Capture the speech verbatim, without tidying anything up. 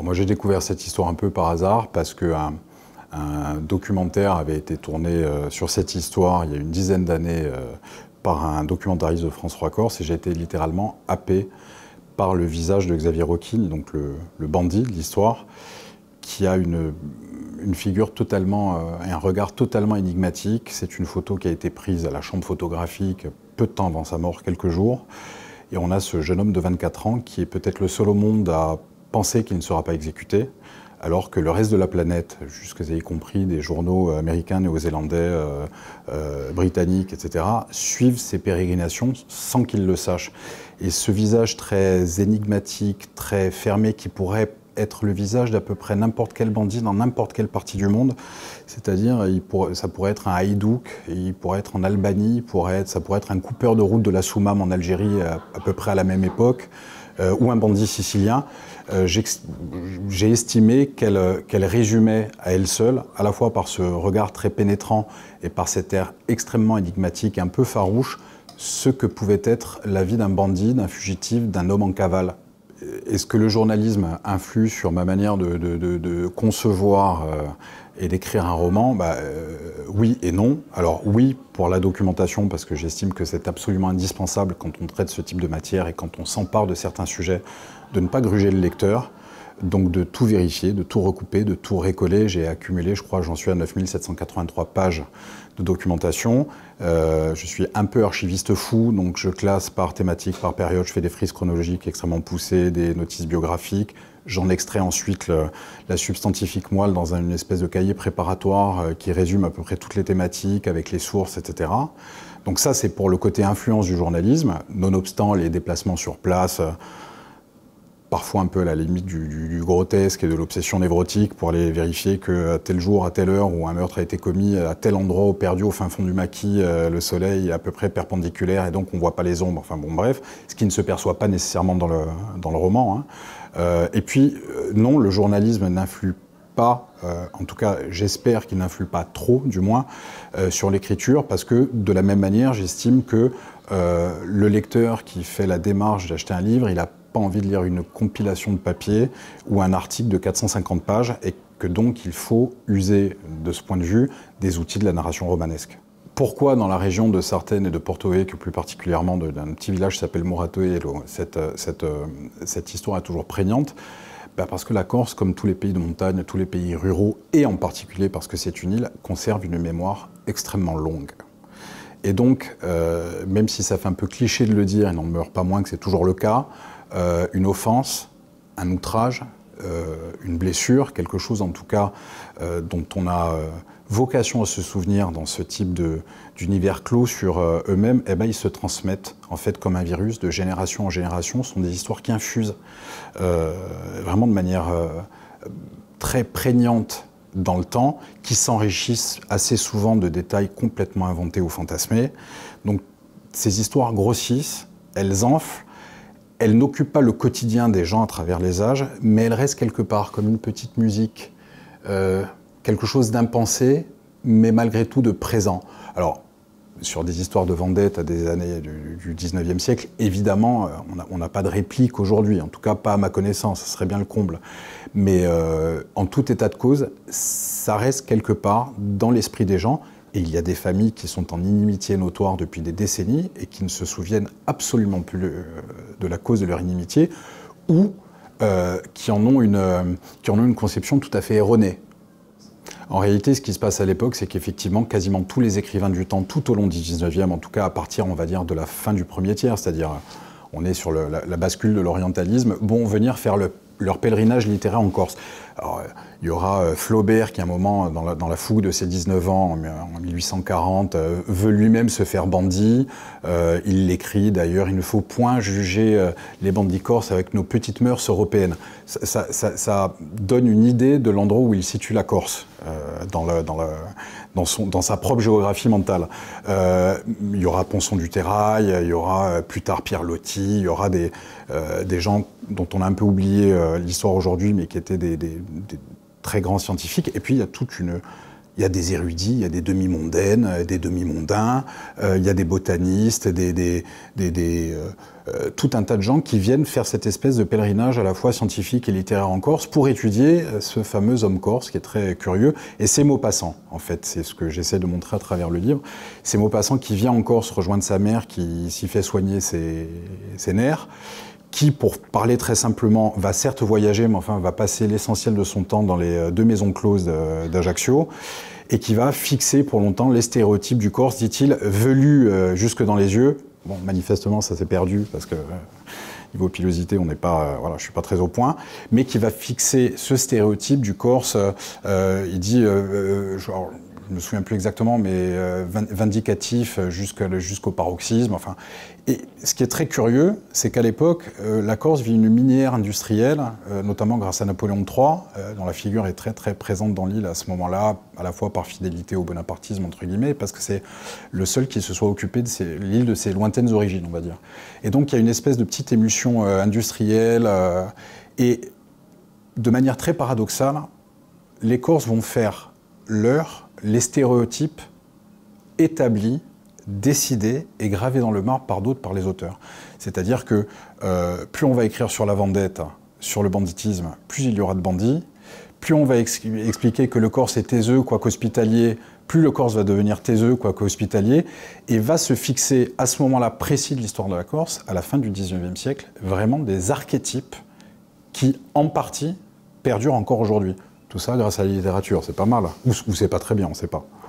Alors moi j'ai découvert cette histoire un peu par hasard parce qu'un un documentaire avait été tourné euh, sur cette histoire il y a une dizaine d'années euh, par un documentariste de France trois Corse et j'ai été littéralement happé par le visage de Xavier Roquille, donc le, le bandit de l'histoire, qui a une, une figure totalement, euh, et un regard totalement énigmatique. C'est une photo qui a été prise à la chambre photographique peu de temps avant sa mort, quelques jours. Et on a ce jeune homme de vingt-quatre ans qui est peut-être le seul au monde à penser qu'il ne sera pas exécuté, alors que le reste de la planète, jusque y compris des journaux américains, néo-zélandais, euh, euh, britanniques, et cetera, suivent ses pérégrinations sans qu'il le sache. Et ce visage très énigmatique, très fermé, qui pourrait être le visage d'à peu près n'importe quel bandit dans n'importe quelle partie du monde, c'est-à-dire ça pourrait être un haïdouk, il pourrait être en Albanie, il pourrait être, ça pourrait être un coupeur de route de la Soumam en Algérie à, à peu près à la même époque, euh, ou un bandit sicilien. Euh, j'ai estimé qu'elle qu'elle résumait à elle seule, à la fois par ce regard très pénétrant et par cet air extrêmement énigmatique, un peu farouche, ce que pouvait être la vie d'un bandit, d'un fugitif, d'un homme en cavale. Est-ce que le journalisme influe sur ma manière de, de, de, de concevoir euh, et d'écrire un roman? Bah, euh, oui et non. Alors oui, pour la documentation, parce que j'estime que c'est absolument indispensable quand on traite ce type de matière et quand on s'empare de certains sujets, de ne pas gruger le lecteur, donc de tout vérifier, de tout recouper, de tout récoller. J'ai accumulé, je crois, j'en suis à neuf mille sept cent quatre-vingt-trois pages de documentation. Euh, je suis un peu archiviste fou, donc je classe par thématique, par période, je fais des frises chronologiques extrêmement poussées, des notices biographiques. J'en extrais ensuite le, la substantifique moelle dans une espèce de cahier préparatoire euh, qui résume à peu près toutes les thématiques avec les sources, et cetera. Donc ça, c'est pour le côté influence du journalisme, nonobstant les déplacements sur place, euh, parfois un peu à la limite du, du, du grotesque et de l'obsession névrotique pour aller vérifier qu'à tel jour, à telle heure, où un meurtre a été commis, à tel endroit perdu au fin fond du maquis, euh, le soleil est à peu près perpendiculaire et donc on ne voit pas les ombres. Enfin bon, bref, ce qui ne se perçoit pas nécessairement dans le, dans le roman. Hein. Euh, et puis, euh, non, le journalisme n'influe pas, euh, en tout cas j'espère qu'il n'influe pas trop, du moins, euh, sur l'écriture, parce que de la même manière, j'estime que euh, le lecteur qui fait la démarche d'acheter un livre, il a pas envie de lire une compilation de papier ou un article de quatre cent cinquante pages et que donc il faut user de ce point de vue des outils de la narration romanesque. Pourquoi dans la région de Sartène et de Porto Vecchio, plus particulièrement d'un petit village qui s'appelle Moratoello, cette, cette, cette histoire est toujours prégnante? Ben parce que la Corse, comme tous les pays de montagne, tous les pays ruraux, et en particulier parce que c'est une île, conserve une mémoire extrêmement longue. Et donc, euh, même si ça fait un peu cliché de le dire, il n'en demeure pas moins que c'est toujours le cas, Euh, une offense, un outrage, euh, une blessure, quelque chose en tout cas euh, dont on a euh, vocation à se souvenir dans ce type d'univers clos sur euh, eux-mêmes, eh ben, ils se transmettent en fait comme un virus de génération en génération. Ce sont des histoires qui infusent euh, vraiment de manière euh, très prégnante dans le temps, qui s'enrichissent assez souvent de détails complètement inventés ou fantasmés. Donc ces histoires grossissent, elles enflent. Elle n'occupe pas le quotidien des gens à travers les âges, mais elle reste quelque part comme une petite musique, euh, quelque chose d'impensé, mais malgré tout de présent. Alors, sur des histoires de vendette à des années du, du dix-neuvième siècle, évidemment, on n'a pas de réplique aujourd'hui, en tout cas pas à ma connaissance, ce serait bien le comble. Mais euh, en tout état de cause, ça reste quelque part dans l'esprit des gens. Et il y a des familles qui sont en inimitié notoire depuis des décennies et qui ne se souviennent absolument plus de la cause de leur inimitié ou euh, qui, en ont une, qui en ont une conception tout à fait erronée. En réalité, ce qui se passe à l'époque, c'est qu'effectivement, quasiment tous les écrivains du temps, tout au long du dix-neuvième, en tout cas à partir, on va dire, de la fin du premier tiers, c'est-à-dire on est sur le, la, la bascule de l'orientalisme, vont venir faire le, leur pèlerinage littéraire en Corse. Alors, il y aura Flaubert qui, à un moment, dans la, dans la fougue de ses dix-neuf ans, en mille huit cent quarante, euh, veut lui-même se faire bandit. Euh, il l'écrit d'ailleurs, il ne faut point juger euh, les bandits corses avec nos petites mœurs européennes. Ça, ça, ça, ça donne une idée de l'endroit où il situe la Corse, euh, dans, le, dans, le, dans, son, dans sa propre géographie mentale. Euh, il y aura Ponson du Terrail, il y aura euh, plus tard Pierre Loti, il y aura des, euh, des gens dont on a un peu oublié euh, l'histoire aujourd'hui, mais qui étaient des, des, des très grands scientifiques. Et puis il y a toute une Il y a des érudits, il y a des demi-mondaines, des demi-mondains, euh, il y a des botanistes, des, des, des, des, euh, euh, tout un tas de gens qui viennent faire cette espèce de pèlerinage à la fois scientifique et littéraire en Corse pour étudier ce fameux homme corse qui est très curieux. Et c'est Maupassant, en fait, c'est ce que j'essaie de montrer à travers le livre. C'est Maupassant qui vient en Corse rejoindre sa mère, qui s'y fait soigner ses, ses nerfs, qui, pour parler très simplement, va certes voyager, mais enfin va passer l'essentiel de son temps dans les deux maisons closes d'Ajaccio, et qui va fixer pour longtemps les stéréotypes du Corse, dit-il, velus euh, jusque dans les yeux. Bon, manifestement, ça s'est perdu, parce que euh, niveau pilosité, on n'est pas, euh, voilà, je suis pas très au point, mais qui va fixer ce stéréotype du Corse. Euh, il dit, euh, genre, je ne me souviens plus exactement, mais euh, vindicatif jusqu'au paroxysme. Enfin. Et ce qui est très curieux, c'est qu'à l'époque, euh, la Corse vit une minière industrielle, euh, notamment grâce à Napoléon trois, euh, dont la figure est très très présente dans l'île à ce moment-là, à la fois par fidélité au bonapartisme, entre guillemets, parce que c'est le seul qui se soit occupé de l'île de ses lointaines origines, on va dire. Et donc il y a une espèce de petite émulsion euh, industrielle, euh, et de manière très paradoxale, les Corses vont faire leur les stéréotypes établis, décidés et gravés dans le marbre par d'autres, par les auteurs. C'est-à-dire que euh, plus on va écrire sur la vendette, sur le banditisme, plus il y aura de bandits, plus on va ex expliquer que le Corse est taiseux, quoique hospitalier, plus le Corse va devenir taiseux, quoique hospitalier, et va se fixer à ce moment-là précis de l'histoire de la Corse, à la fin du dix-neuvième siècle, vraiment des archétypes qui, en partie, perdurent encore aujourd'hui. Tout ça grâce à la littérature, c'est pas mal. Ou, ou c'est pas très bien, on ne sait pas.